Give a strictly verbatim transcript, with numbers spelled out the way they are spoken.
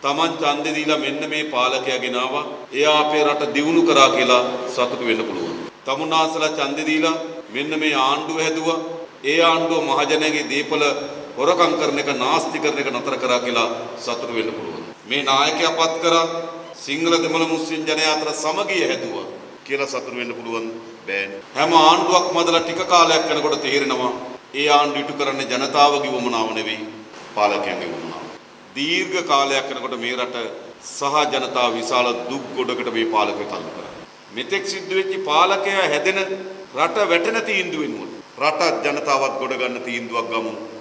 Taman ඡන්දෙ දීලා මෙන්න මේ පාලකයා ගෙනාවා. එයා අපේ රට දියුණු කරා කියලා සතුටු වෙන්න පුළුවන්. තමුන්නාසලා ඡන්දෙ දීලා මෙන්න මේ ආණ්ඩුව හැදුවා. ඒ ආණ්ඩුව මහජනයාගේ දීපල හොරකම් කරන එක නාස්ති කරන එක නතර කරා කියලා සතුටු වෙන්න පුළුවන්. මේ නායකයා පත් කරා සිංහල දෙමළ මුස්ලිම් ජනයා අතර සමගිය හැදුවා කියලා සතුටු වෙන්න පුළුවන් බෑනේ. හැම ආණ්ඩුවක් මදලා ටික කාලයක් යනකොට තේරෙනවා ඒ ආණ්ඩුව ඉටු කරන්නේ ජනතාවගේ වමනාව නෙවෙයි පාලකයන්ගේ වමනාව. දීර්ඝ කාලයක් යනකොට මේ රට සහ ජනතාව විශාල දුක් ගොඩකට මේ පාලකයෝ තල්ලු කරා. මෙතෙක් සිද්ධ වෙච්ච පාලකයා හැදෙන රට වැටෙන තීන්දුව වෙනුවට රට ජනතාවත් ගොඩ ගන්න තීන්දුවක් ගමු.